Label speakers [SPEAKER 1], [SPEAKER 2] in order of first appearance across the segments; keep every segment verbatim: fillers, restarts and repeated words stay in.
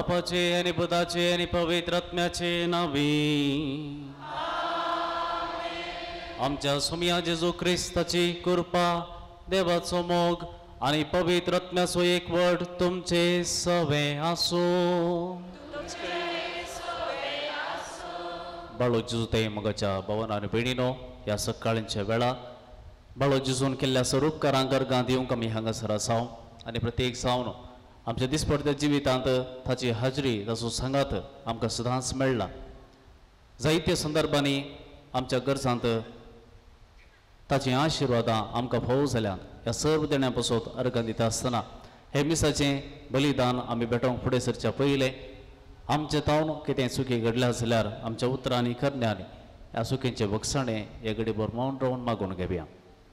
[SPEAKER 1] बापाचे आणि पुताचे आणि पवित्र आत्म्याचे नावी आमच्या सुमिया जेजू ख्रिस्ताची कृपा देवाचो मोग आणि पवित्र आत्म्याचो एक वड तुमचे सवे आसो. बाळो जेजू ते मगाच्या भवन आणि भयणीनो ह्या सकाळच्या वेळा बाळो जेजून केल्ल्या स्वरूप उपकारांक अर्गां दिवंक आमी हांगासर आसाव आनी प्रत्येक जावन आमच्या दिसपट्ट्या जिवितांत ताची हाजरी ताचो सांगात आमकां सदांच मेळ्ळा. जायत्या संदर्भांनी आमच्या गरजांत ताची आशिर्वादां आमकां फावो जाल्यात. ह्या सर्व देण्यां पासत अर्गां दिता आसतना हे मिसाचें बलिदान आमी भेटोवंक फुडें सरच्या पयलें आमचे तावन कितें चुकी घडल्या जाल्यार आमच्या उतरांनी करण्यांनी ह्या चुकींचे वखसाणें हे घडीभर मौन रावन मागून घेवया.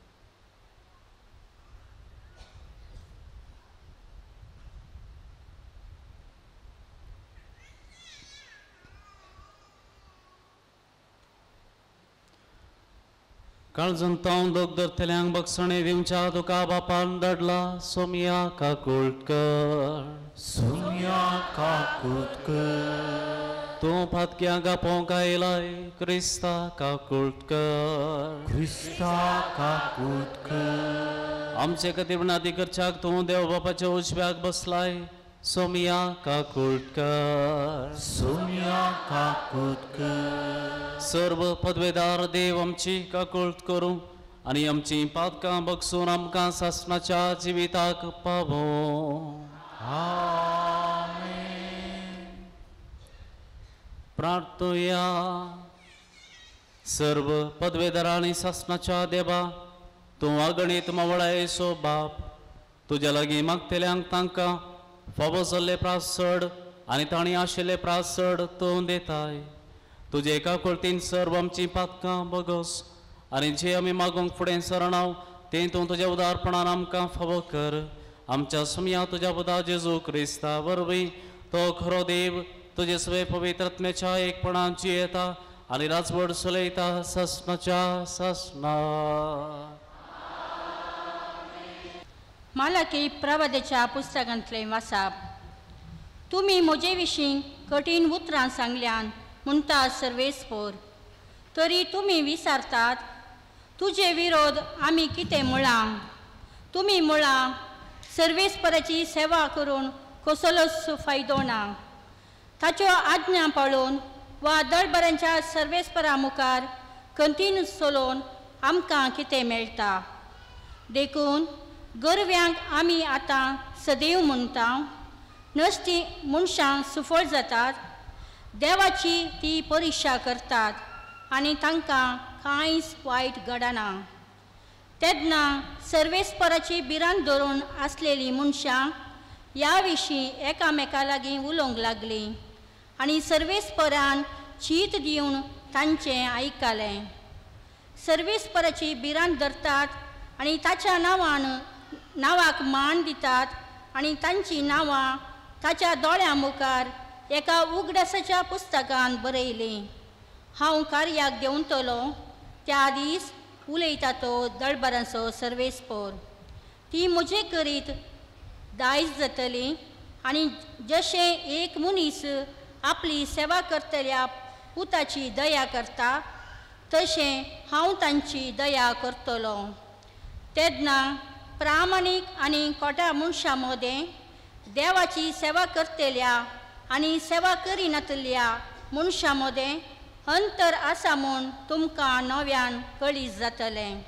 [SPEAKER 1] काळजंतावन दोग धरतल्यांक बक्षणे दिवच्या तुका बापान धाडला सोमिया काकुळकर.
[SPEAKER 2] सोमिया काकुळकर
[SPEAKER 1] तूं फातक्यांक आपोवंक आयलाय क्रिस्ता काकुळकर.
[SPEAKER 2] क्रिस्ता काकुळकर
[SPEAKER 1] आमचे खातीर विनाती करच्याक तूं देव बापाच्या उजव्याक बसलाय सोमिया काकुळकर.
[SPEAKER 2] सोमिया काकुळकर
[SPEAKER 1] सर्व पदवेदार देव आमची काकुळट करूं आनी आमची पातकां बगसून आमकां सासणाच्या जिविताक पावो.
[SPEAKER 2] आमेन.
[SPEAKER 1] प्रार्थया. सर्व पदवेदारांनी सासणाच्या देवा तूं अगणित मावळायेचो बाप तुज्या लागीं मागतल्यांक तांकां फावो जाल्ले प्रासड आनी तांणी आशिल्ले प्रासड तूं दिताय. तुजे एका कुळतीन सर्व आमची पातकां बगोस आनी जे आमी मागूंक फुडें सरणाव तें तूं तुज्या उदारपणान आमकां फावो कर. आमच्या सुमिया तुज्या पुता जेजू क्रिस्ता वरवीं तो खरो देव तुजे सवे पवित्र आत्म्याच्या एकपणान जियेता आनी राजवट चलयता ससनाच्या ससना.
[SPEAKER 3] मालाकी प्रवादेच्या पुस्तकांतले वाचप. तुमी म्हजे विशीं कठीण उतरां सांगल्यान म्हणटा सर्वेस्पोर तरी तुमी विचारतात तुजे विरोध आमी कितें म्हळां. तुमी म्हळां सर्वेस्पराची सेवा करून कसलोच फायदो ना. ताच्यो आज्ञा पाळून वा दळबऱ्यांच्या सर्वेस्परा मुखार खंतीन चलोवन आमकां कितें मेळटा. देखून गरव्यांक आमी आतां सदैव म्हणटा नसती मनशां सुफळ जातात देवाची ती परिक्षा करतात आनी तांकां कांयच वायट घडना. तेन्ना सर्वेस्पराची भिरांत धरून आसलेलीं मनशां ह्या विशीं एकामेका लागीं उलोवंक लागलीं आनी सर्वेस्परान चीत दिवन तांचें आयकलें. सर्वेस्पराची भिरांत धरतात आनी ताच्या नांवान नांवाक मान दितात आनी तांची नांवां ताच्या दोळ्यां मुखार एका उगडासाच्या पुस्तकान बरयलीं. हांव कार्याक देंवतलो त्या दीस उलयता तो दळबरांचो सर्वेस्पोर. ती म्हजे करीत दायज जातली आनी जशें एक मनीस आपली सेवा करतल्या पुताची दया करता तशें हांव तांची दया करतलो. तेन्ना प्रामाणीक आनी खोट्या मनशां मदें देवाची सेवा करतल्या आनी सेवा करिनातल्या मनशां मदें अंतर आसा म्हूण तुमकां नव्यान कळीत जातलें.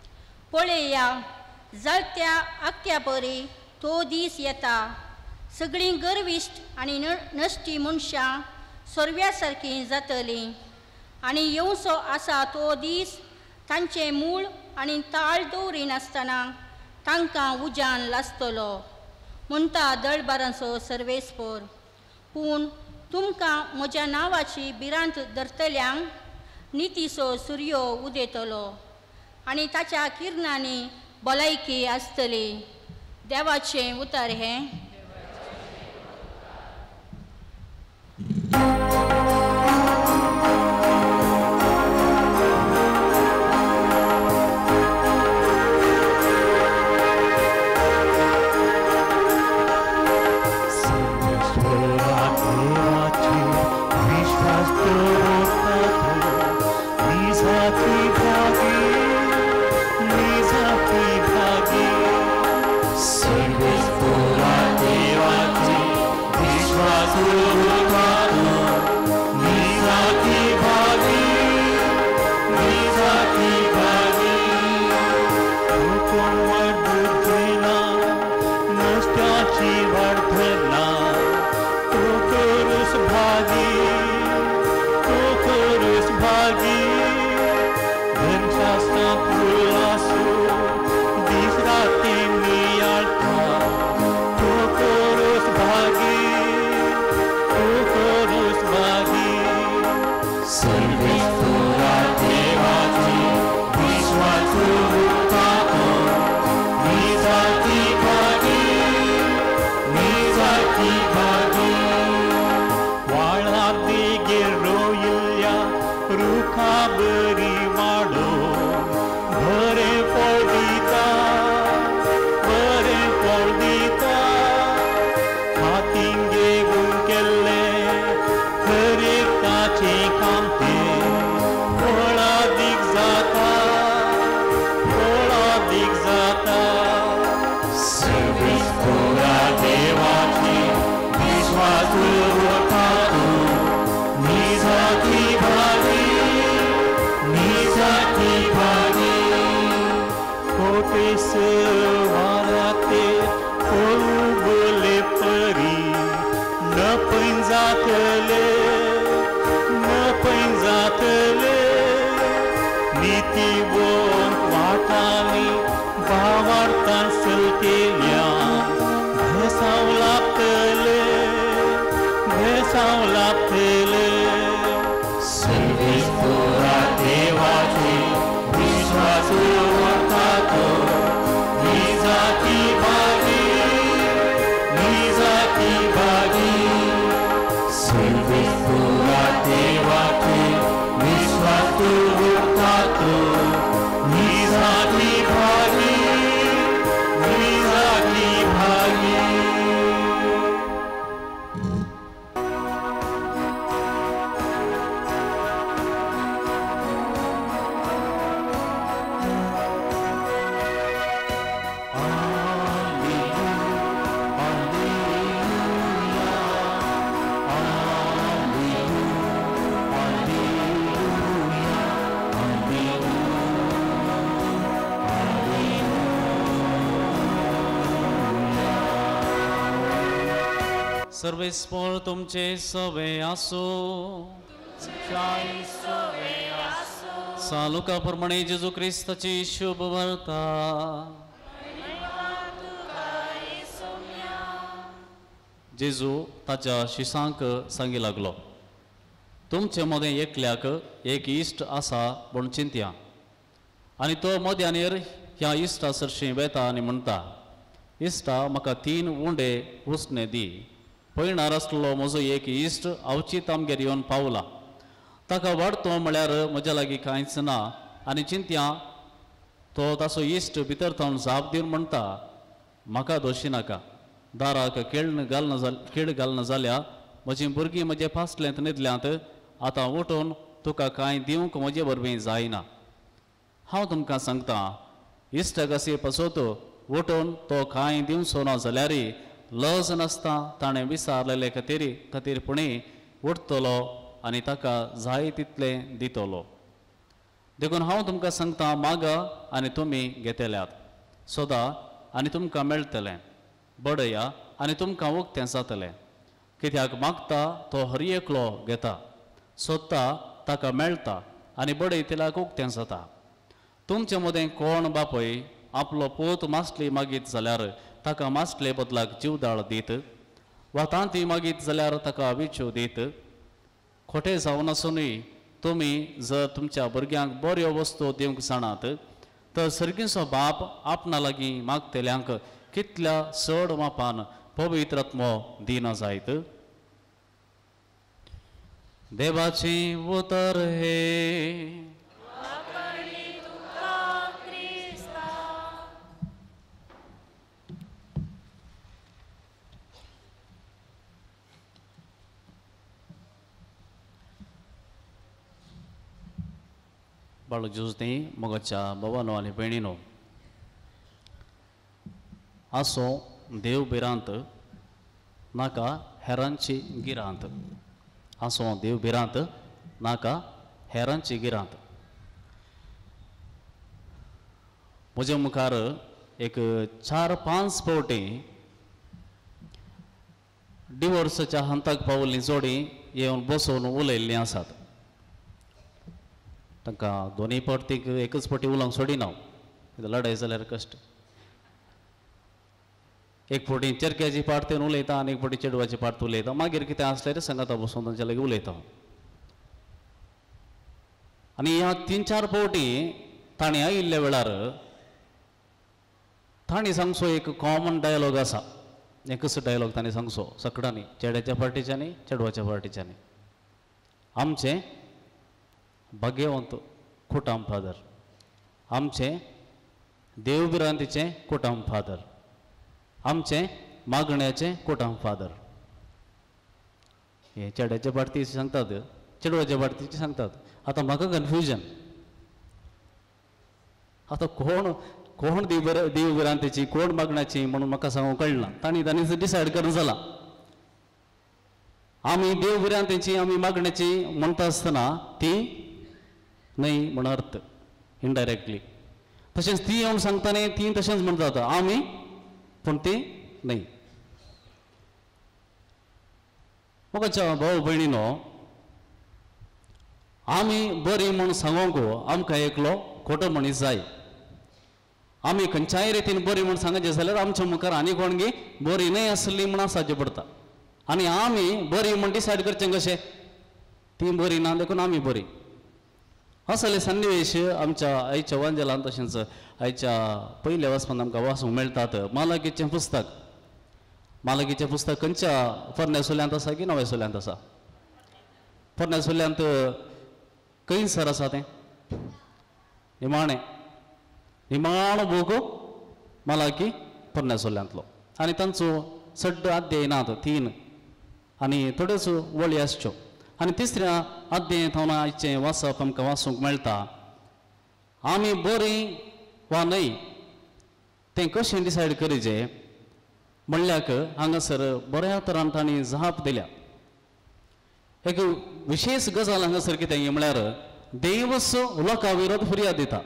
[SPEAKER 3] पळया जळत्या आख्या परी तो दीस येता. सगळीं गर्विश्ट आनी नश्टी मनशां सोर्व्या सारकीं जातलीं आनी येवचो आसा तो दीस तांचें मूळ आनी ताळ दवरिनासतना तांकां उजान लासतलो म्हणटा दळबरांचो सर्वेस्पोर. पूण तुमकां म्हज्या नांवाची भिरांत धरतल्यांक नितीचो सूर्यो उदेतलो आनी ताच्या किरणांनी भलायकी आसतली. देवाचें उतर हें.
[SPEAKER 2] सर्वेश्वरा
[SPEAKER 1] सर्वेस्पोर तुमचे सवे आसो सालुका प्रमाणे जेजू क्रिस्ताची शुभ वार्ता जेजू ताच्या शिसांक सांगी लागलो तुमचे मदें एकल्याक एक इश्ट आसा म्हूण चिंतया आनी तो मद्यानेर ह्या इश्टा सरशी वेता आनी म्हणटा इश्टा म्हाका तीन उंडे उसणे दी पयणार आसलो म्हजो एक इश्ट अवचीत आमगेर येवन पावला ताका वाडतो म्हळ्यार म्हज्या लागीं कांयच ना आनी चिंतया तो ताचो इश्ट भितर थावन जाप दिवन म्हणटा म्हाका दोशी नाका दाराक खेळ घालना जाल खेळ घालना जाल्या म्हजीं भुरगीं म्हजे फासल्यांत न्हिदल्यांत आतां उठून तुका कांय दिवंक म्हजे वरवीं जायना हांव तुमकां सांगता इश्ट कशी पसोत उठून तो कांय दिवचो ना जाल्यारय लज नासता ताणें विसारलेले खातीर खातीरपणी उठतलो आनी ताका जाय तितलें दितलो देखून हांव तुमकां सांगता मागा आनी तुमी घेतल्यात सोदा आनी तुमकां मेळटलें बडया आनी तुमकां उक्तें जातलें कित्याक मागता तो हर एकलो घेता सोदता ताका मेळटा आनी बडयतल्याक उक्तें जाता तुमचे मदें कोण बापय आपलो पोत मासली मागीत जाल्यार ताका मासले बदलाक जीवदाळ दीत वा तांती मागीत जाल्यार ताका विच्यो दीत खोटें जावन आसुनूय तुमी जर तुमच्या भुरग्यांक बऱ्यो वस्तू दिवंक जाणात तर सर्गीचो बाप आपणा लागीं मागतल्यांक कितल्या चड मापान पवित्र आत्मो दिना जायत देवाची उतर हे बाळू जुजनी मोगाच्या भवानो आनी भयणीनो आसो देव बिरांत नाका हेरांची गिरांत आसो देव बिरांत नाका हेरांची गिरांत म्हज्या मुखार एक चार पांच फावटी डिवोर्साच्या हंताक पावल्ली जोडी येवन बसोवन उलयल्लीं आसात तांकां दोनूय परतीक एकच पटी उलोवंक सोडिना लढाई जाल्यार कश्ट. एक फावटी चरक्याची पाट तेन उलयता आनी एक फावटी चेडवाची पाट उलयता मागीर कितें आसल्यार सांगाता बसून तांच्या लागीं उलयता. आनी ह्या तीन चार फावटी ताणें आयिल्ल्या वेळार ताणें सांगसो एक कॉमन डायलॉग आसा. एकच डायलॉग ताणें सांगसो सगळ्यांनी चेड्याच्या पार्टीच्यांनी चेडवाच्या पार्टीच्यांनी. आमचें भाग्यवंत कुटुंब फादर, आमचें देवबिरांतीचें कुटुंब फादर, आमचें मागण्याचें कुटुंब फादर. हे चेड्याच्या पार्टीचे सांगतात, चेडवाच्या पार्टीचे सांगतात. आतां म्हाका कन्फ्युजन, आतां कोण कोण देव देवबिरांतीची कोण मागण्याची म्हणून म्हाका सांगूंक कळना. तांणी तांणी डिसायड करून जाला आमी देवबिरांतीची आमी मागण्याची म्हणटा आसतना ती न्हय म्हण अर्थ इनडायरेक्टली. तशेंच ती येवन सांगताना ती तशेंच म्हणटात आमी पूण ती न्हय. म्हाका भाऊ भयणीनो, आमी बरी म्हूण सांगोंक आमकां एकलो खोटो मनीस जाय. आमी खंयच्याय रितीन बरी म्हूण सांगचें जाल्यार आमच्या मुखार आनी कोणगी बरी न्हय आसली म्हूण आसाचें पडटा. आनी आमी बरी म्हूण डिसायड करचें कशें, ती बरी ना देखून आमी बरी. असले सन्निवेश आमच्या आयच्या वांजेलान तशेंच आयच्या पयल्या वाचपान आमकां वाचूंक मेळटात. मालाकीचें पुस्तक, मालाकीचें पुस्तक खंयच्या पोरण्या सोल्यांत आसा की नव्या सोल्यांत आसा? पोरण्या सोल्यांत खंय सर आसा तें निमाणें निमाण बूक मालाकी पोरण्या सोल्यांतलो. आनी तांचो सड्ड अध्याय नात, तीन आनी थोड्योच वळी आसच्यो. आनी तिसऱ्या अध्यायांत हांव आयचें वाचप आमकां वाचूंक मेळटा. आमी बरी वा न्हय तें कशें डिसायड करचें म्हणल्याक हांगासर बऱ्या तरान तांणी जाप दिल्या. एक विशेश गजाल हांगासर कितें म्हळ्यार देवच लोकां विरोध फिर्याद दिता.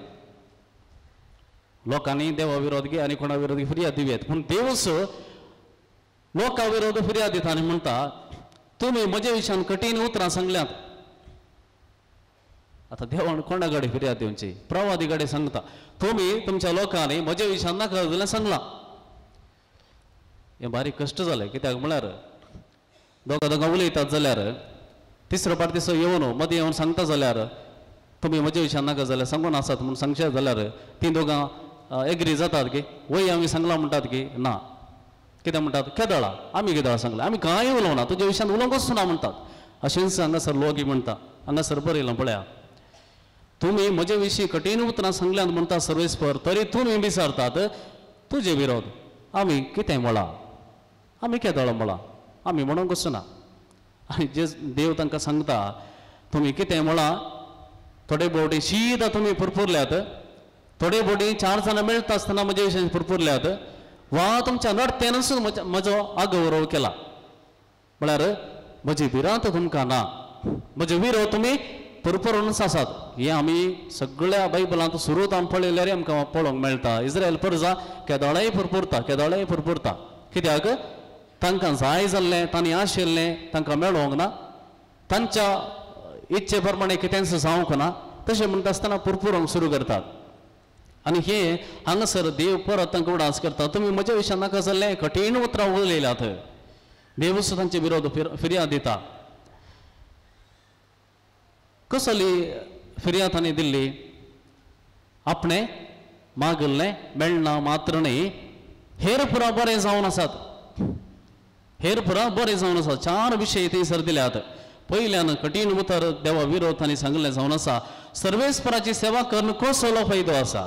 [SPEAKER 1] लोकांनी देवा विरोध घे आनी कोणा विरोध फिर्याद दिवेत, पूण देवच लोकां विरोध फिर्याद दिता आनी म्हणटा तुमी म्हजे विशयान कठीण उतरां सांगल्यात. आतां देवान कोणा गाडी फिर्याद दिवची? प्रवादी गाडी सांगता तुमी तुमच्या लोकांनी म्हजे विशयान नाका जाल्यार सांगलां. हें बारीक कश्ट जालें. कित्याक म्हळ्यार दोगां दोगां उलयतात जाल्यार तिसरो पार्टीचो येवन मदीं येवन सांगता जाल्यार तुमी म्हजे विशयान नाका जाल्यार सांगून आसात म्हणून सांगचे जाल्यार तीं दोगां एग्री जातात की वय आमी सांगलां म्हणटात की ना. कितें म्हणटात? केदळा आमी केदळा सांगलां, आमी कांय उलोवना, तुज्या विशयान उलोवंकच ना म्हणटात. अशेंच हांगासर लोक म्हणटा. हांगासर बरयलां पळया, तुमी म्हजे विशीं कठीण उतरां सांगल्यात म्हणटा सर्वेस्पर, तरी तुमी विचारतात तुजे विरोध आमी कितें म्हळां, आमी केदळा म्हळां, आमी म्हणूंकच ना. आनी जे देव तांकां सांगता तुमी कितें म्हळां, थोडे फावटी शीत तुमी पुरपुरल्यात, थोडे फावटी चार जाणां मेळटा आसतना म्हजे विशयान पुरपुरल्यात, वा तुमच्या नडतेनच म्हजो आगौरव केला. म्हळ्यार म्हजी भिरांत तुमकां ना, म्हजे विरोध तुमी पुरपुरूनच आसात. हें आमी सगळ्या बायबलांत सुरूत आमी पळयल्यार आमकां पळोवंक मेळटा. इस्रायल प्रजा केदोळाय पुरपुरता, केदोळाय पुरपुरता. कित्याक तांकां जाय जाल्लें तांणी आशिल्लें तांकां मेळोंक ना, तांच्या इच्छे प्रमाणे कितेंच जावंक ना, तशें म्हणटा आसतना पुरपुरोंक सुरू करतात. आनी हे हांगासर देव परत तांकां उडास करता, तुमी म्हज्या विशयान नाका जाल्लें कठीण उतरां उलयल्यात. देवूच तांचे विरोध फिर्याद दिता. कसली फिर्याद तांणी दिल्ली? आपणें मागल्लें मेळना मात्र न्ही, हेर पुरां बरें जावन आसात. हेर पुरां बरें जावन आसात. चार विशय थंयसर दिल्यात. पयल्यान कठीण उतर देवा विरोध तांणी सांगलें जावन आसा. सर्वेस्पराची सेवा करून कसलो फायदो आसा?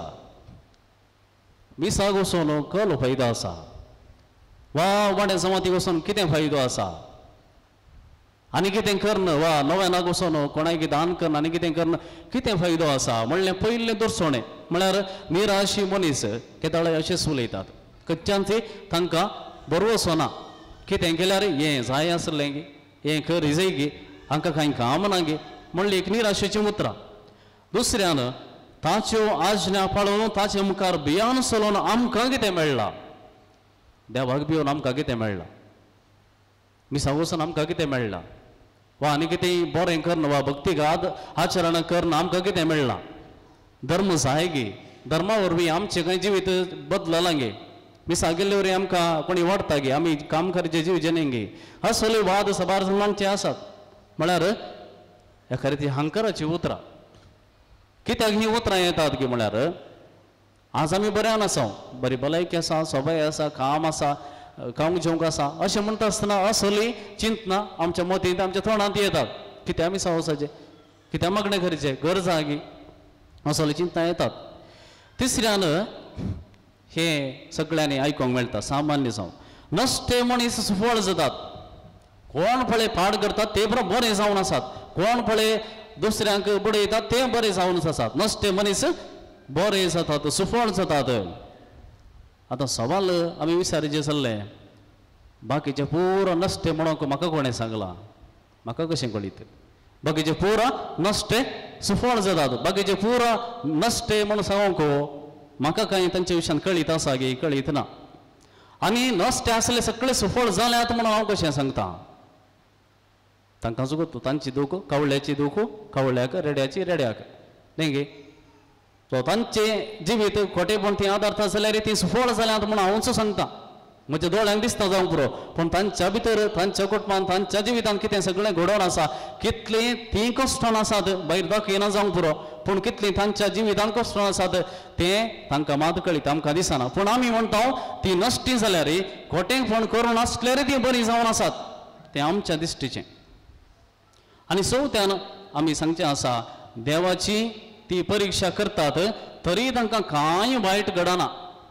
[SPEAKER 1] मिसाक वचून कसलो फायदो आसा? वा वाड्या जमातीक वचून कितें फायदो आसा? आनी कितें करन वा नव्यानाक वचून कोणाक दान करन आनी कितें करन कितें फायदो आसा? म्हणलें पयलें दर्शोणें म्हळ्यार निराशी मनीस केदाळे अशेंच उलयतात. कच्च्यांची तांकां बरो वचना. कितें केल्यार हें जाय आसलें गे, हें कर इजय गे, हांकां कांय काम ना गे म्हणलें एक निराशेचीं उतरां. दुसऱ्यान ताच्यो आज्ञा पाळून ताचे मुखार भियान चलोवन आमकां कितें मेळ्ळां? देवाक भिवन आमकां कितें मेळ्ळां? मिसाक वचून आमकां कितें मेळ्ळां? वा आनी कितें बरें करना वा भक्तिगाद आचरण करना आमकां कितें मेळना धर्म जाय गे धर्मा वरवीं आमचें खंय जिवीत बदललां गे मिसा गेल्ले वरी आमकां कोणी वाडटा गे आमी काम करचे जीव जने गे असले वाद सभारसमांचे आसात म्हळ्यार एखादी ती हंकाराची उतरां कित्याक ही उतरां येतात गे म्हळ्यार आज आमी बऱ्यान आसा बरी भलायकी आसा सभाय आसा काम आसा खावंक जेवंक आसा अशें म्हणटा आसतना असली चिंतना आमच्या मतींत आमच्या तोंडांत येतात कित्याक आमी सावसाचे कित्याक मागणें करचें गरज आहा गी असली चिंता येतात तिसऱ्यान हे सगळ्यांनी आयकोंक मेळटा सामान्य जावन नश्टे मनीस सुफळ जातात कोण फळे पाड करतात ते बरोबर बरे जावन आसात कोण फळे दुसऱ्यांक बडयतात ते बरे जावन आसात नश्टे मनीस बरे जातात सुफळ जातात आतां सवाल आमी विचारचे जाल्ले बाकीचे पुरो नश्टे म्हणून म्हाका कोणें सांगलां म्हाका कशें कळीत बाकीचे पुरो नश्टे सुफळ जातात बाकीचे पुरो नश्टे म्हणून सांगूंक म्हाका कांय तांच्या विशयान कळीत आसा गे कळीत ना आनी नश्टे आसले सगळे सुफळ जाल्यात म्हणून हांव कशें सांगता तांकां चुकत तांची दूख कावळ्याची दूख कावळ्याक रेड्याची रेड्याक न्ही गे सो तांचे जिवीत खोटेपण ती आदारता जाल्यार ती सुफळ जाल्यात म्हणून हांवच सांगता म्हज्या दोळ्यांक दिसता जावं पुरो पूण तांच्या भितर तांच्या कुटुंबान तांच्या जिवितांत कितें सगळें घडोवन आसा कितलीं तीं कश्टान आसात भायर दाखयना जावं पुरो पूण कितलीं तांच्या जिवितांत कश्टान आसात तें तांकां मात कळीत आमकां दिसना पूण आमी म्हणटा ती नश्टी जाल्यार खोटेंपण करून आसल्यार ती बरी जावन आसात तें आमच्या दिश्टीचें आनी चवथ्यान आमी सांगचें आसा देवाची ती परीक्षा करतात तरी तांकां कांय वायट घडना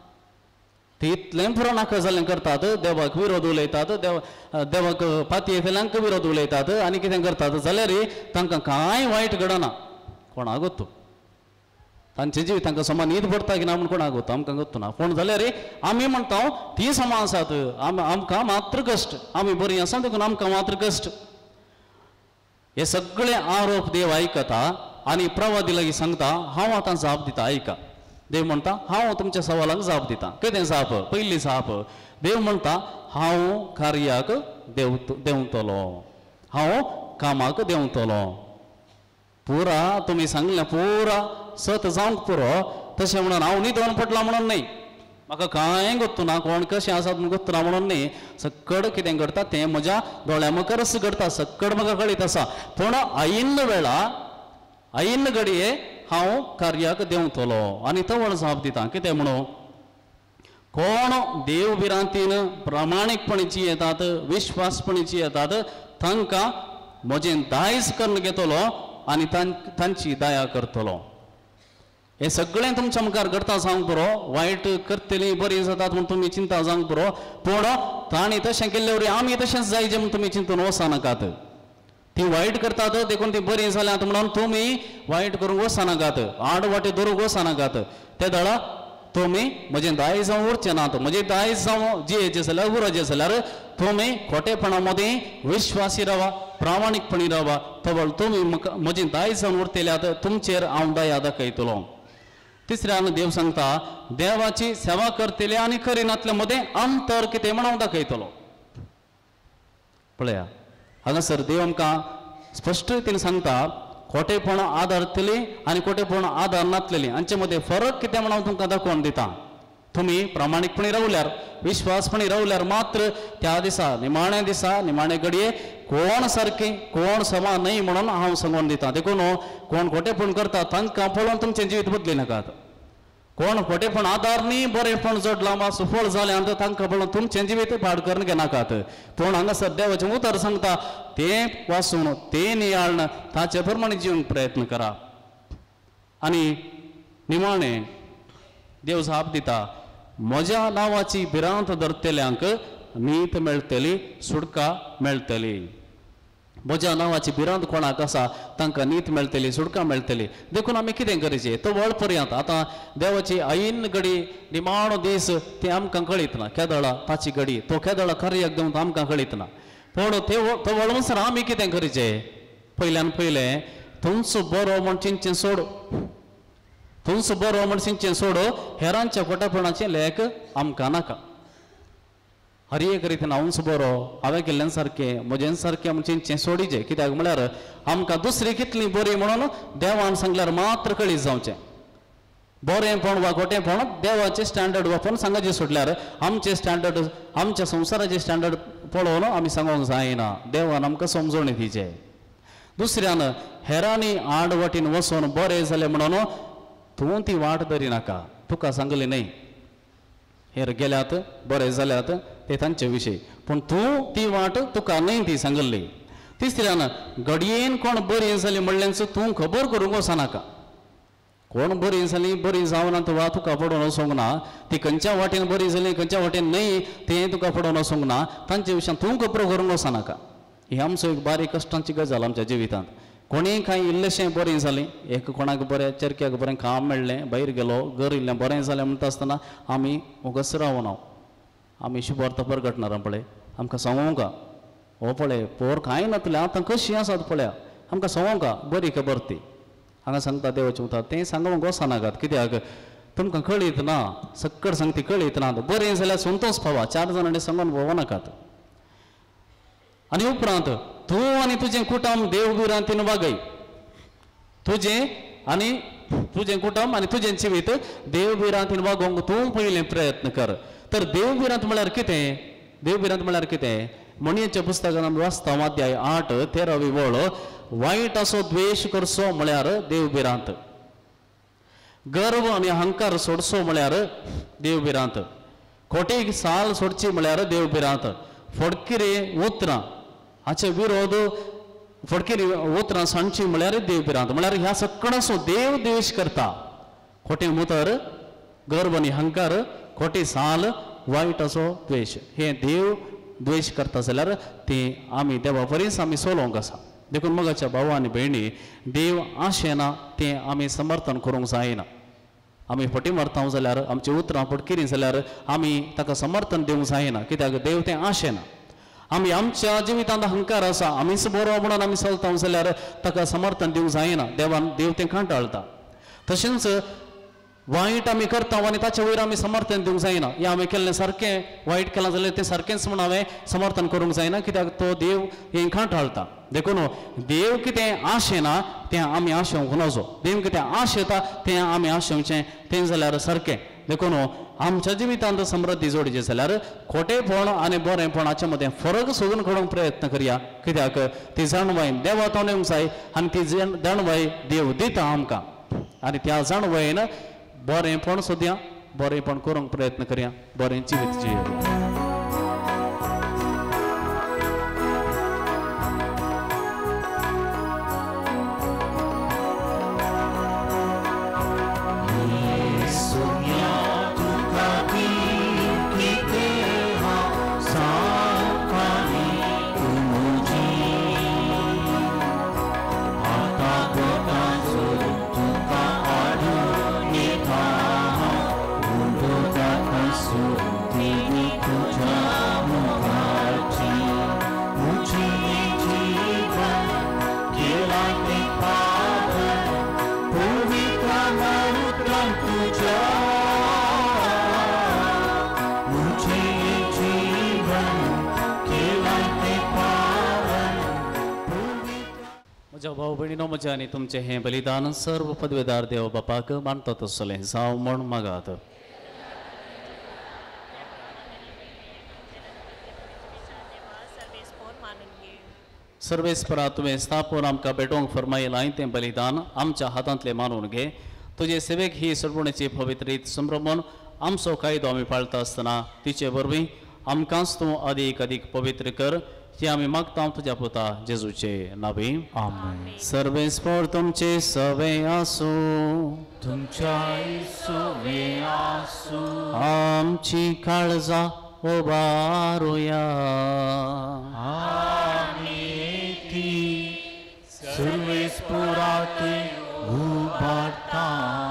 [SPEAKER 1] ते इतलें पुरो नाका जाल्लें करतात देवाक विरोध उलयतात देव देवाक पातयेंतल्यांक विरोध उलयतात आनी कितें करतात जाल्यार तांकां कांय वायट घडना कोणाक गोत्तू तांचे जीव तांकां समान न्हीद पडटा की ना म्हूण कोणाक गोत्तू आमकां गोत्तू ना पूण जाल्यार आमी म्हणटा ती समान आसात आम आमकां मात्र कश्ट आमी बरीं आसा देखून आमकां मात्र कश्ट हे सगळे आरोप देव आयकता आनी प्रवादी लागीं सांगता हांव आतां जाप दिता आयका देव म्हणटा हांव तुमच्या सवालाक जाप दिता कितें जाप पयली जाप देव म्हणटा हांव कार्याक देव देंवतलो हांव कामाक देंवतलो पुरा तुमी सांगलें पुरा सत जावंक पुरो तशें म्हणून हांव न्हिदोवन पडला म्हणून न्ही म्हाका कांय गोत्तू ना कोण कशें आसात म्हूण गोत्तू ना म्हणून न्ही सक्कड कितें घडटा तें म्हज्या दोळ्या मुखारच घडटा सक्कड म्हाका कळीत आसा पूण ऐन वेळा ऐन घडये हांव कार्याक देंवतलो आनी तवळ जाप दिता कितें म्हणून कोण देव विरांतीन प्रामाणीकपणीची येतात विश्वासपणीची येतात तांकां म्हजें दायज करून घेतलो आनी तांची दया करतलो हे सगळें तुमच्या मुखार घडता जावंक पुरो वायट करतलीं बरीं जातात म्हूण तुमी चिंता जावंक पुरो पूण तांणी तशें केल्ले वरी आमी तशेंच जायचें म्हूण तुमी चिंतून वचनाकात ती वायट करतात देखून ती बरीं जाल्यात म्हणून तुमी वायट करूंक वचनाकात आड वाटे धरूंक वचनाकात ते दळा तुमी म्हजें दायज जावं उरचें नात म्हजें दायज जावं जियेचें जाल्यार उरचें जाल्यार तुमी खोटेपणा मदीं विश्वासी रावा प्रामाणीकपणी रावा तवळ तुमी म्हजें दायज जावन उरतल्यात तुमचेर हांव दया दाखयतलो तिसऱ्यान देव सांगता देवाची सेवा करतले आनी करिनातले मदें अंतर कितें म्हण हांव दाखयतलो पळया हांगासर देव आमकां स्पश्ट रितीन सांगता खोटेपण आदारतली आनी खोटेपण आदार नातलेली हांचे मदें फरक कितें म्हण हांव तुमकां दाखोवन दिता तुमी प्रामाणीकपणी रावल्यार विश्वासपणी रावल्यार मात्र त्या दिसा निमाण्या दिसा निमाणे घडये कोण सारकें कोण समान न्हय म्हणून हांव सांगून दिता देखून कोण खोटेपण करता तांकां पळोवन तुमचें जिवीत बदली नाकात कोण खोटेपण आदार न्ही बरेपण जोडलां वा सुफळ जाल्यां तांकां पळोवन तुमचें जिवीत पाड करून घेनाकात पूण हांगासर देवाचें उतर सांगता तें वाचून तें नियाळन ताचे प्रमाणे जिवंक प्रयत्न करा आनी निमाणें देव जाप दिता म्हज्या नांवाची भिरांत धरतल्यांक नीत मेळटली सुडका मेळटली म्हज्या नांवाची भिरांत कोणाक आसा तांकां नीत मेळटली सुडका मेळटली देखून आमी कितें करचें तो वळ पर्यंत आतां देवाची ऐन घडी निमाणो दीस तें आमकां कळीत ना केदळा ताची घडी तो केदळा कार्याक देवन आमकां कळीत ना पूण ते तो वळून आमी कितें करचें पयल्यान पयलें तुमचो बरो म्हण चिंतचें सोड तुमचो बरो म्हण चिंतचें सोड हेरांच्या खोटेपणाचें लेख आमकां नाका हर एक रितीन हांवूच बरो हांवें केल्ल्यान सारकें म्हजें सारकें आमचें सोडिचें कित्याक म्हळ्यार आमकां दुसरी कितली बरी म्हणून देवान सांगल्यार मात्र कळीत जावचें. बरेंपण वा खोटेंपण देवाचें स्टँडर्ड वापरून सांगाचें सुटल्यार आमचें स्टँडर्ड आमच्या संवसाराचें स्टँडर्ड पळोवन आमी सांगूंक जायना. देवान आमकां समजोवणी दिचें. दुसऱ्यान हेरांनी आड वाटेन वचून बरें जालें म्हणून तूं ती वाट धरिनाका. तुका सांगलें न्हय हेर गेल्यात बरें जाल्यात ते तांचे विशय, पूण तूं ती वाट तुका न्हय ती सांगल्ली. तिसऱ्यान घडयेन कोण बरी जाली म्हणल्याच तूं खबर करूंक वचनाका. कोण बरी जाली बरी जावना वा तुका पडोवन वचोंक ना. ती खंयच्या वाटेन बरी जाली खंयच्या वाटेन न्हय तें तुका पडोवन वचोंक ना. तांचे विशयान तूं खबर करूंक वचनाका. ही आमचो एक बारीक कश्टांची गजाल आमच्या जिवितांत. कोणीय कांय इल्लेशें बरें जालें, एक कोणाक बरें चरक्याक बरें काम मेळ्ळें, भायर गेलो घर इल्लें बरें जालें म्हणटा आसतना आमी उगच रावना. आमी शुभार्थ प्रगटणारां पळय आमकां सांगोवंका हो पळय पोर कांय नातलें आतां कशीं आसात पळया आमकां सांगोवंका बरी खबर ती. हांगा सांगता देवाचें उतर तें सांगोवंक वचनाकात. कित्याक तुमकां कळीत ना, सक्कड सांगती कळीत ना. बरें जाल्यार संतोश फावा, चार जाणांनी सांगून भोंवो नाकात. आनी उपरांत तूं आनी तुजें कुटुंब देवभिरांतीन वागय. तुजें आनी तुजें कुटुंब आनी तुजें जिवीत देवभिरांतीन वागोवंक तूं पयलें प्रयत्न कर. तर देवभिरांत म्हळ्यार कितें? देवभिरांत म्हळ्यार कितें? म्हणयेच्या पुस्तकान आमी वाचता अध्याय आठ तेरावी वळ. वायट असो द्वेश करचो म्हळ्यार देवभिरांत. गर्व आनी अहंकार सोडचो म्हळ्यार देवभिरांत. खोटी साल सोडची म्हळ्यार देवभिरांत. फडकिरे उतरां हाचे विरोध फडकिरी उतरां सांडची म्हळ्यार देवभिरांत. म्हळ्यार ह्या सगळ्यांचो देव द्वेश करता. खोटें मुतर, गर्व आनी अहंकार, खोटी साल, वायट असो द्वेश हे देव द्वेश करता जाल्यार तें आमी देवा परस आमी सोलोवंक आसा. देखून मगाच्या भाव आनी भयणी देव आशेना तें आमी समर्थन करूंक जायना. आमी फटी मारता जाल्यार आमची उतरां फटकिरी जाल्यार आमी ताका समर्थन दिवंक जायना. कित्याक देव तें आशेना. आमी आमच्या जिवितांत अहंकार आसा आमीच बरो म्हणून आमी चलता जाल्यार ताका समर्थन दिवंक जायना. देवान देव तें कांटाळटा. तशेंच वायट आमी करता आनी ताच्या वयर आमी समर्थन दिवंक जायना. हें हांवें केल्लें सारकें, वायट केलां जाल्यार तें सारकेंच म्हूण हांवें समर्थन करूंक जायना. कित्याक तो देव हें कांटाळटा. देखून देव कितें आशेना तें आमी आशेवंक नजो. देव कितें आशेता तें आमी आशेवचें तें जाल्यार सारकें. देखून आमच्या जिवितांत समृद्धी जोडची जाल्यार खोटेपण आनी बरेपणाच्या मदें फरक सोदून काडूंक प्रयत्न करया. कित्याक ती जाणवाय देवातून येवंक जाय आनी ती जाणवाय देव दिता आमकां. आनी त्या जाणवायेन बरेपण सोदया, बरेपण करूंक प्रयत्न करया, बरें जिवीत जियोया. म्हज्या भाव भयणीनो म्हजें आनी तुमचें हें बलिदान सर्व पदवेदार देव बापाक मानता तसलें जावं म्हण मागात. सर्वेस्परा तुवें स्थापून आमकां भेटोवंक फरमायलां तें बलिदान आमच्या हातांतलें मानून घे. तुजे सेवेक ही सडवणेची पवित्र रीत संभ्रमून आमचो कायदो आमी पाळटा आसतना तिचे वरवीं आमकांच तूं अदीक अदीक पवित्र कर. हे आमी मागता तुज्या पुता जेजूचे नांवी.
[SPEAKER 2] आमेन.
[SPEAKER 1] सर्वेस्पर तुमचे सवे आसूं,
[SPEAKER 2] तुमच्या सवे आसूं,
[SPEAKER 1] आमची काळजा उबारुया.
[SPEAKER 2] आमी ती सर्वेस्परात उबारता.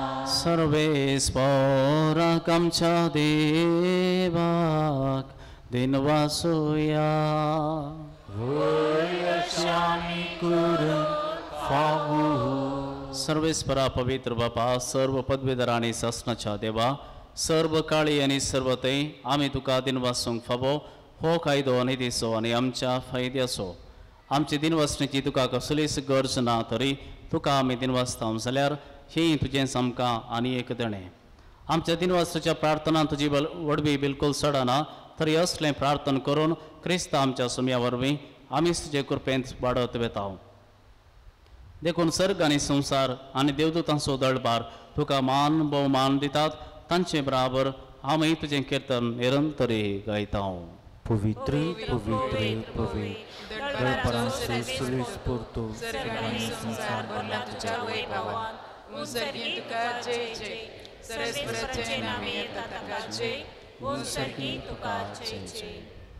[SPEAKER 1] सर्वेस्पराक आमच्या देवाक दिन वासुया.
[SPEAKER 2] वयशामी करून फावू.
[SPEAKER 1] सर्वेस्परा पवित्र बापा, सर्व पदवीधर आनी शासनाच्या देवा, सर्व काळी आनी सर्व ते आमी तुका दिन वासूंक फावो हो कायदो निधीचो आनी आमच्या फायद्याचो. आमची दिनवसणीची तुका कसलीच गरज ना, तरी तुका आमी दिनवसतां जाल्यार ही तुजें आमकां आनी एक देणें. आमच्या दिनवसच्या प्रार्थना तुजी बल वडवी बिलकुल सडना, तरी असलें प्रार्थना करून क्रिस्त आमच्या सुम्या वरवीं आमी तुजे कृपेंत वाडत वेता. देखून सर्ग आनी संवसार आनी देवदूतांचो दळबार तुका मान भोवमान दितात. तांचे बराबर आमी तुजें कीर्तन निरंतरी गायता.
[SPEAKER 2] Puvitri, puvitri, puvitri, dălpăranțe sulis purtu, sergani संसार भरला तुझ्या वैभवान, मुसर्गी तुका जय जय, सरस्वराचे नामे येता ताका जय, मुसर्गी तुका जय जय.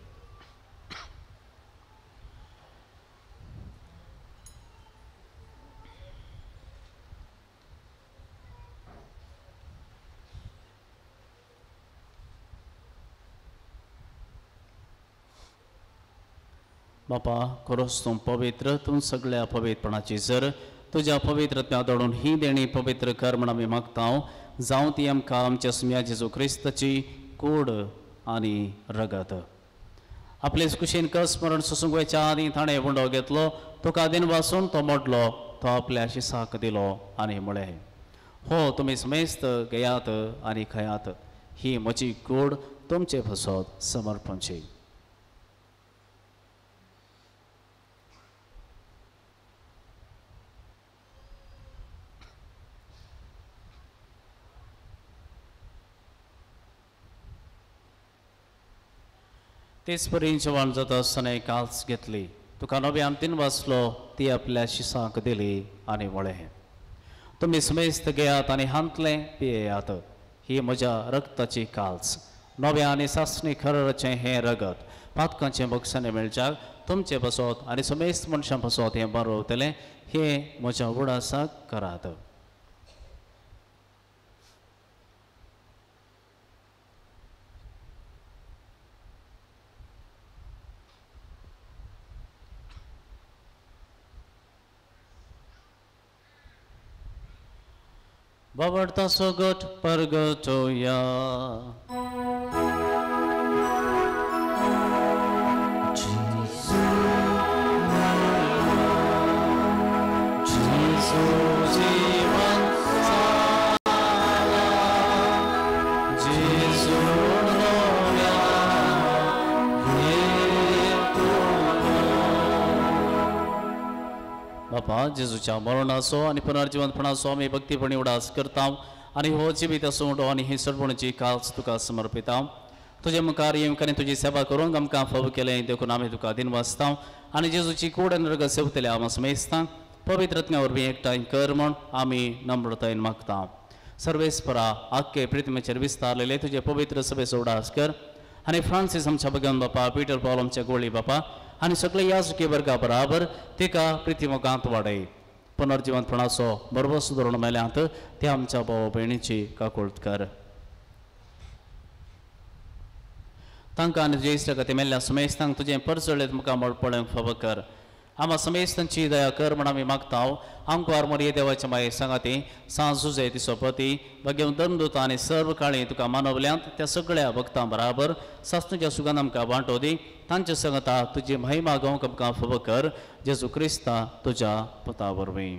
[SPEAKER 1] बापा, खरोच तूं पवित्र, तूं सगळ्या पवित्रपणाची जर तुज्या पवित्रत्म्या दडून ही देणी पवित्र कर म्हण आमी मागता. जावं ती आमकां आमच्या सुम्या जेजू क्रिस्ताची कूड आनी रगत. आपले कुशीन कस स्मरण सुसुंगवेच्या आदी ताणें वंडो घेतलो, तुका दिन वासून तो मोडलो, तो आपल्या शिसाक दिलो आनी म्हळें, हो तुमी समेस्त घेयात आनी खयात, ही म्हजी कूड तुमचे फसोत समर्पणची. तेच परी जेवण जाता आसतना एक काल्स घेतली, तुका नव्यान तीन वाचलो, ती आपल्या शिसाक दिली आनी म्हळें, तुमी समेस्त घेयात आनी हांतले पियेयात, ही म्हज्या रक्ताची काल्स, नव्या आनी सासणी खरचें हें रगत, पातकांचें बक्षांनी मेळच्याक तुमचे बसोत आनी समेस्त मनशां बसोत हें बरवतलें, हें म्हज्या उडासाक करात. Bawarta sogot pargotoya. Jesus, Jesus, Ivan Sala, Jesus, Noya, बापा, जेजूच्या मरणाचो आनी पुनर्जीवनपणाचो आमी भक्तीपणी उडास करता आनी हो जिवीत आसूं आनी ही सडपणची काल्स तुका समर्पिता. तुजे मुखार येवंक आनी तुजी सेवा करूंक आमकां फाव केलें, देखून आमी तुका दिन वाचता आनी जेजूची कूड आनी रगत सेवतले आमी समेस्तां पवित्रत्म्या वरवीं एकठांय कर म्हूण आमी नम्रतायेन मागता. सर्वेस्परा आख्खे प्रिथमेचेर विस्तारलेले तुजे पवित्र सभेचो उडास कर आनी फ्रांसीस आमच्या भगवान बापा, पिटर पॉल आमच्या गोळी बापा आनी सगळे याजकी वर्गा बराबर तिका प्रितीमोगांत वाडय. पुनर्जीवनपणाचो बरोबर सुदारण मेल्यांत ते आमच्या भाव भयणीची काकुळट कर. तांकां आनी तुजे इश्ट खातीर मेल्ल्या समेस्तांक तुजें परचळेत मुखार मळपळ्यांक फाव कर. आम्हा समेस्तांची दया कर म्हण आमी मागता. आमकां आरमोरये देवाच्या माये सांगाती सांजुजे तिचो पती भगवन दंदूत आनी सर्व काळी तुका मानवल्यांत त्या सगळ्या भक्तां बराबर सासणेच्या सुगंध आमकां वांटो दी. तांच्या संगता तुजी महिमा गावंक आमकां फाव कर. जेजू क्रिस्ता तुज्या पुता वरवीं.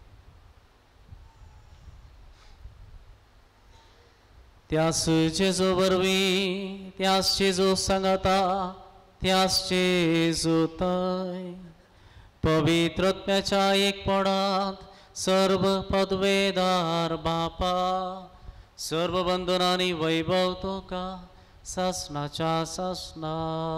[SPEAKER 1] त्यास जेजू वरवीं, त्यास जेजू सांगता, त्यास जेजू तय पवित्रत्म्याच्या एकपणांत सर्व पदवेदार बापा, सर्व बंधनांनी वैभव तुका सासणाच्या सासणा.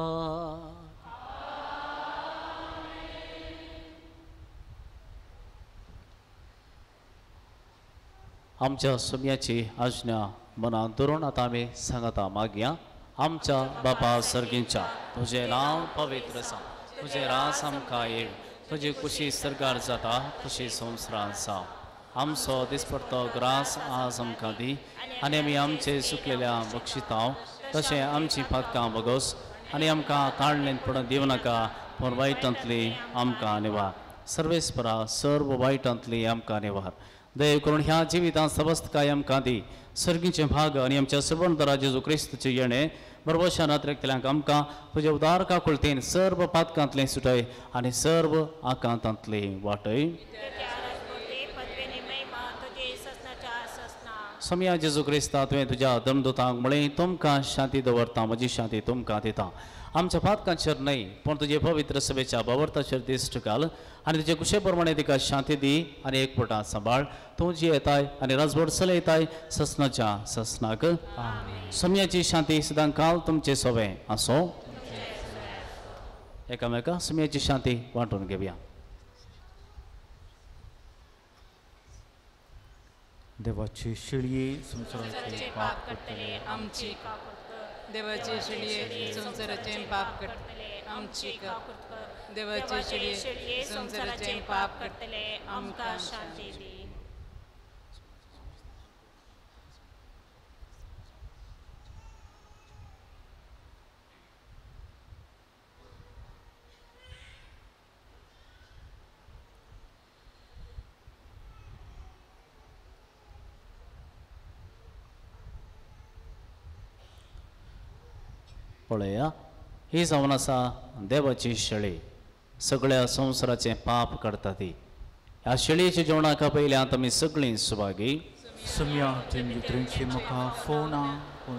[SPEAKER 1] आमच्या सुम्याची आज्ञा मनात धरून आतां आमी सांगता मागया. आमच्या बापा सर्गींच्या, तुजें नांव पवित्र जावं, तुजें रास आमकां येव, तुजी कुशी सरकार जाता तशी संवसारांत जावं. आमचो दिसपडटो ग्रास आज आमकां दी आनी आमी आमचे सुकलेल्या बक्षिता तशें आमची फातकां बगोस आनी आमकां ताळणेंत पडून दिवं नाका, पूण वायटांतली आमकां निवार. सर्वेस्परा सर्व वायटांतली आमकां निवार. दय करून ह्या जिवितांत सबस्त कायम कांदी सर्गीचे भाग आनी आमच्या सर्वंतरा जेजू क्रिस्तचे येणे बरोबर नात्रेकतल्यांक आमकां तुजे उदार काकुळतेन सर्व पातकांतले सुटय आनी सर्व आकांतांतले वाटय. समया जेजू क्रिस्ता तुवें तुज्या धर्मदूतांक म्हळें तुमकां शांती दवरता म्हजी शांती तुमकां दिता. आमच्या पातकांचेर न्हय पूण तुजे पवित्र सभेच्या बावरताचेर दिश्ट घाल आनी तुजे कुशे प्रमाणे तिका शांती दी आनी एकपटां सांबाळ. तूं जी येताय आनी राजभर चलयताय ससनाच्या ससनाक. समयाची शांती सदां काल तुमचे सोबे आसो. एकामेका समयाची शांती वांटून घेवया.
[SPEAKER 2] देवाचे शिळये संसाराचे पाप
[SPEAKER 4] करतले आमची देवाचे शिळये संसाराचे पाप करतले आमची देवाचे शिळये संसाराचे पाप करतले आमकां शांती दी.
[SPEAKER 1] पळया ही जावन आसा देवाची शेळी सगळ्या संवसाराचे पाप करता ती. ह्या शेळयेच्या जेवणाका पयल्यात आमी सगळीं सुभागी.
[SPEAKER 2] समया तेमची त्रिंची मुखां फोना पूण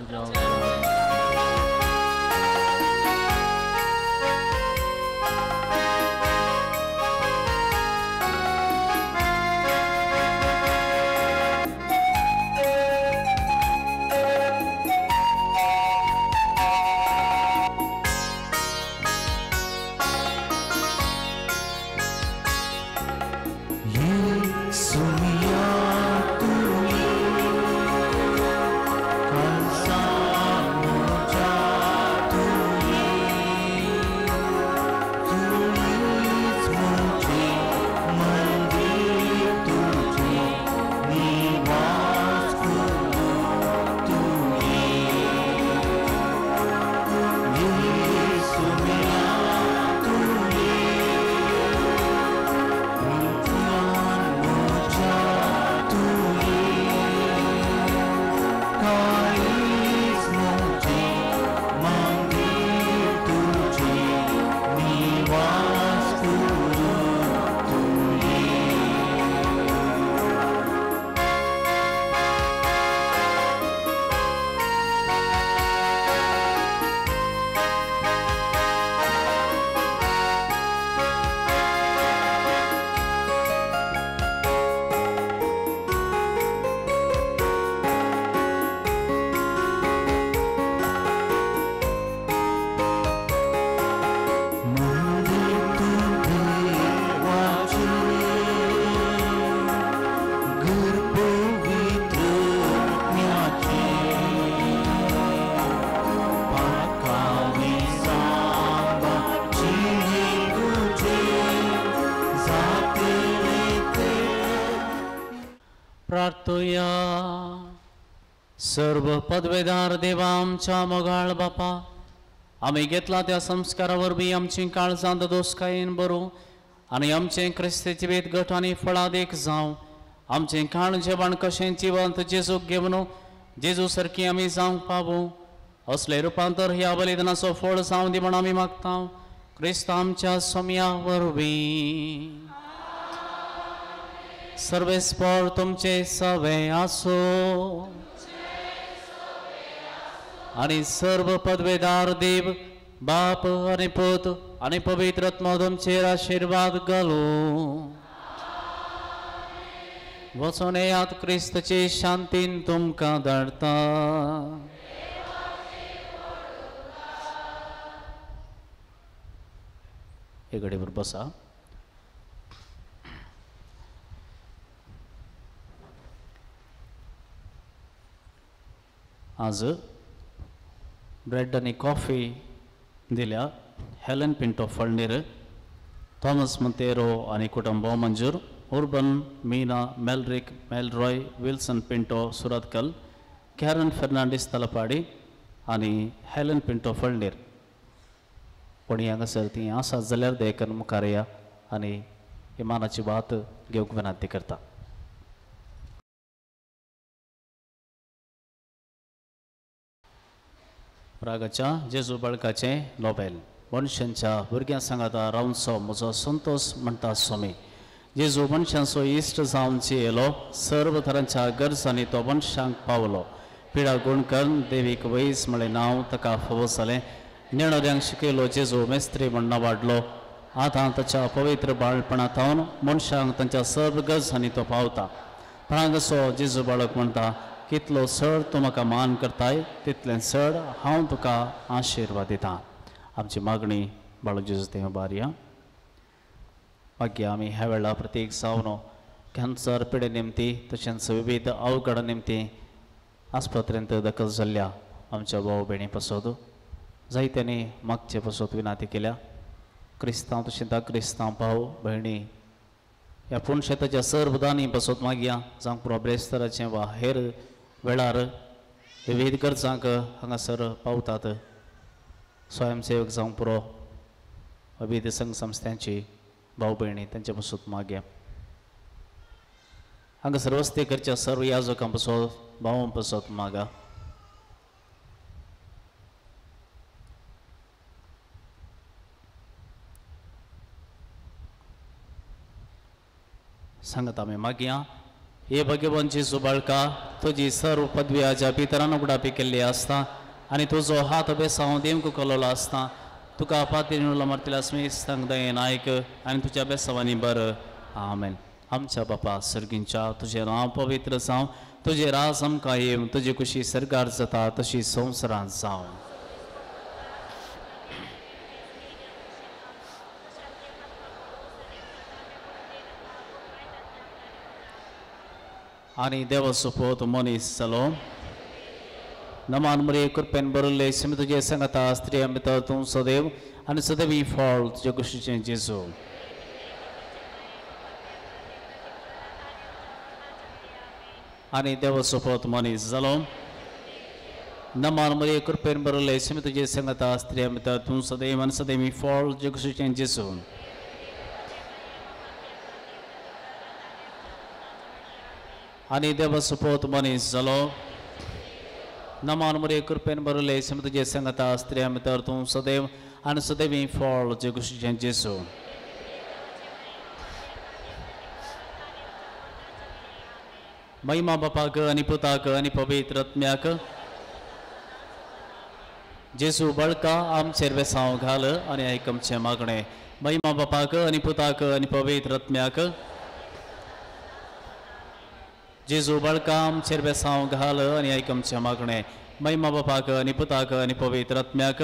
[SPEAKER 1] प्रार्थया. सर्व पदवेदार देवा आमच्या मोगाळ बापा आमी घेतला त्या संस्कारा वरवीं आमची काळजांत दोसकायेन बरो आनी आमचें क्रिस्तेचे वेद घट आनी फळां देख जावं. आमचें खाण जेवण कशें जिवंत जेजूक घेवन जेजू सारकी आमी जावंक पावूं असलें रुपांतर ह्या बलिदानाचो फळ जावं दी म्हण आमी मागता क्रिस्त आमच्या सोम्या वरवीं. सर्वेस्पर तुमचे सवे आसो आनी सर्व पदवेदार देव बाप आनी पुत आनी पवित्र आत्मा तुमचेर आशीर्वाद घालो. वचून येयात क्रिस्तचे शांतीन तुमकां धाडटा. एक घडीभर बसा. आज ब्रेड आनी कॉफी दिल्या हेलन पिंटो फळनीर, थॉमस मंतेरो आनी कुटुंब मंजूर, Urban Meena Melric Melroy Wilson Pinto Surathkal, Karen Fernandes Talapady आनी हेलन पिंटो फळनीर. कोणी हांगासर ती आसात जाल्यार दयेकन मुखार या आनी इमानाची वात घेवंक विनंती करता. प्रागाच्या जेजू बाळकाचे नोबेल मनशांच्या भुरग्यां सांगाता रावनसो म्हजो संतोष म्हणटा स्वामी जेजू मनशांचो इश्ट जावनची येलो सर्व तरांच्या गरजांनी तो मनशांक पावलो पिडा गुण करून देवीक वैस म्हळें नांव ताका फावो जालें नेणोऱ्यांक शिकयलो जेजू मेस्त्री म्हणना वाडलो आतां ताच्या पवित्र बाळपणांतावन मनशांक तांच्या सर्व गरजांनी तो पावता प्रांगसो जेजू बाळक म्हणटा कितलो चड तूं म्हाका मान करताय तितलें चड हांव तुका आशिर्वाद दितां आमची मागणी बाळक जेजू देव बारया मागीर आमी ह्या वेळा प्रत्येक जावन कॅन्सर पिडे निमती तशेंच विविध अवघड निमती आस्पत्रेंत दखल जाल्ल्या आमच्या भाव भयणी पासत जायत्यांनी मागचे पासत विनाती केल्या क्रिस्तांव तशेंच क्रिस्तांव भाव भयणी ह्या पुणशेताच्या सर्वदानी पासत मागया जावं पुरो ब्रेस्तराचें वा हेर वेळार विविध गरजांक हांगासर पावतात स्वयंसेवक जावं पुरो विविध संघ संस्थांची भाव भयणी तांचे पासत मागया हांगासर वस्ती करच्या सर्व याजकां पासत भावां पासत मागा सांगत आमी मागया हे भगवान जेजू बाळका तुजी सर्व पदवी हाज्या भितरान उगडापी केल्ली आसता आनी तुजो हात बेसांव देवक कलोलो आसता तुका पातीन मारतल्या स्मी सांगदय नायक आनी तुज्या बेसांवांनी बर आमेन आमच्या बापा सर्गींच्या तुजें नांव पवित्र जावं तुजें राज आमकां येवं तुजी कुशी सरकार जाता तशी संवसारांत जावं आनी देवाचो पोत मनीस जालो नमान मरे कृपेन बरले सिमी तुजे सांगता स्त्रिया भितर तूं सदैव आनी सदैवी फळ तुजे कुशीचें जेजू आनी देवाचो पोत मनीस जालो नमान मरे कृपेन बरले सिमी तुजे सांगता स्त्रिया भितर तूं सदैव आनी सदैवी फळ तुजे कुशीचें जेजू आनी देवाचो पोत मनीस जालो नमान मरे कृपेन बरले सिमी तुजे सांगता स्त्रिया भितर तूं सदैव आनी सदैवी फळ तुजे कुशीचें जेजू महिमा बापाक आनी पुताक आनी पवित्र आत्म्याक जेजू बाळका आमचेर वेसांव घाल आनी आयक आमचें मागणें महिमा बापाक आनी पुताक आनी पवित्र आत्म्याक जेजू बाळका आमचेर वेसांव घाल आनी आयक आमचें मागणें महिमा बापाक आनी पुताक आनी पवित्र आत्म्याक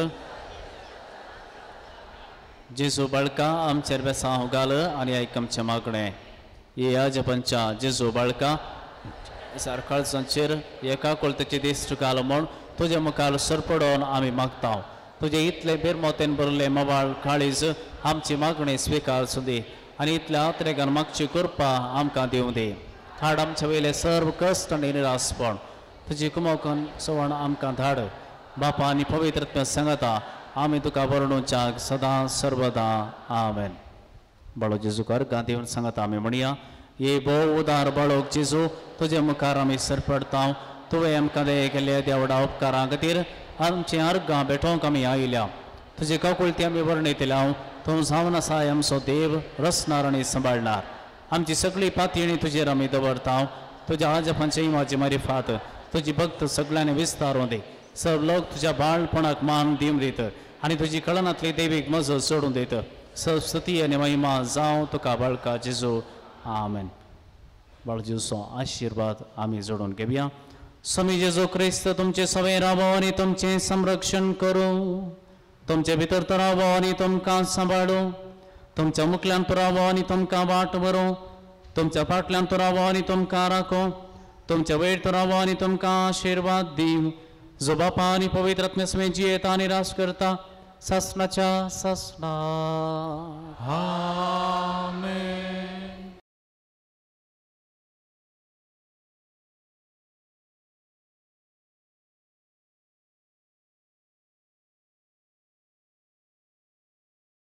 [SPEAKER 1] जेजू बाळका आमचेर वेसांव घाल आनी आयक आमचें मागणें हे आज पंचा जेजू बाळका सारकाळसांचेर एका कोळतेचे दिश्ट घाल म्हूण तुजे मुखार सरपडोवन आमी मागता तुजे इतले बेरमोतेन बरले मोबाळ काळीज आमची मागणी स्विकार सुदी आनी इतल्या आत्रेगान मागची कृपा आमकां दिवं दी हाड आमचे वयले सर्व कश्ट आनी निरासपण तुजी कुमोकन सवण आमकां धाड बापा आनी पवित्र सांगता आमी तुका वर्णुच्याक सदां सर्वदा आमेन बाळो जेजूकार गांधीवन सांगता आमी म्हणया ये भोव उदार बाळोक जेजू तुजे मुखार आमी सरपडता तुवें आमकां दये केल्ल्या देवडा उपकारा खातीर आमचें अर्गां भेटोवंक आमी आयल्या तुजे काकुळती आमी वर्णयतल्या तूं जावन आसा आमचो देव रचणार आनी सांबाळणार आमची सगळी पातयणी तुजेर आमी दवरता तुज्या आजपांचे इमाची मारिफात तुजी भक्त सगळ्यांनी विस्तारूं दी सब लोक तुज्या बाळपणाक मान दिवन दित आनी तुजी कळनातली देवीक मजत सोडून दित सब स्तुती आनी महिमा जावं तुका बाळका जेजू आमेन बाळ जेजूचो आशिर्वाद आमी जोडून घेवया स्वामी जेजू क्रिस्त तुमचे सवय रावो आनी तुमचें संरक्षण करूं तुमचे भितर तो रावो आनी तुमकां सांबाळूं तुमच्या मुखल्यान तो रावो आनी तुमकां वाट व्हरूं तुमच्या फाटल्यान तो रावो आनी तुमकां राखो तुमच्या वयर तो रावो आनी तुमकां आशिर्वाद दिवं जो बापा आनी पवित्र आत्म्या समेत जियेता आनी रास करता सासणाच्या सासणा